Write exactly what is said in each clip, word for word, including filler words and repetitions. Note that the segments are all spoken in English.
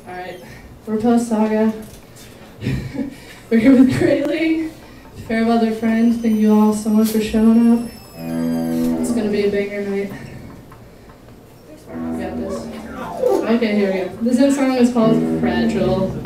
Alright, we're Post Saga. We're here with Grayling, fair weather friend. Thank you all so much for showing up. It's gonna be a banger night. We got this. Okay, here we go. This next song is called Fragile.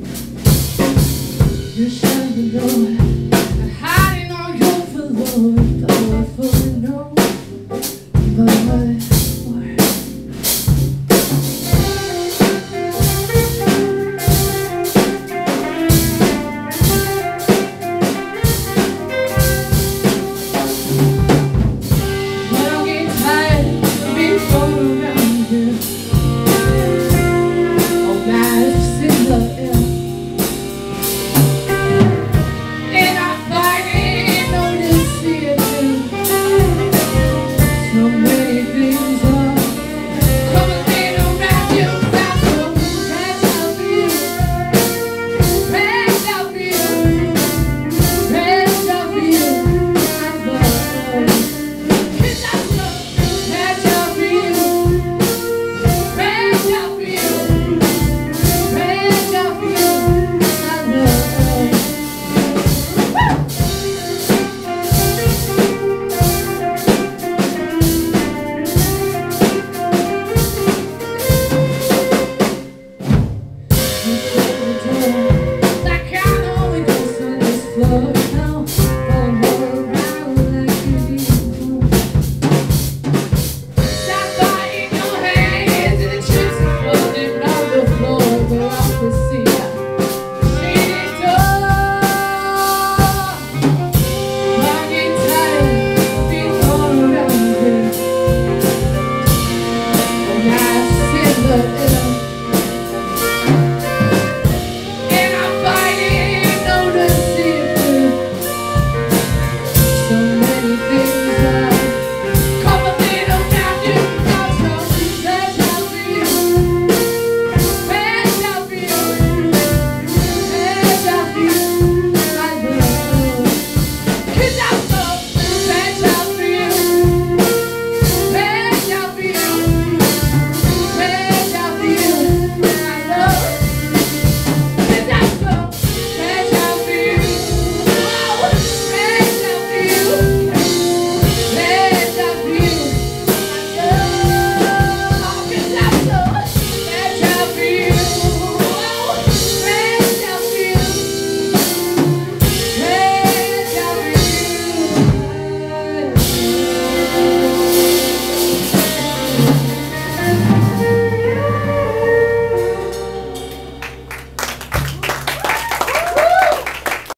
You're shutting the door, hiding all your love.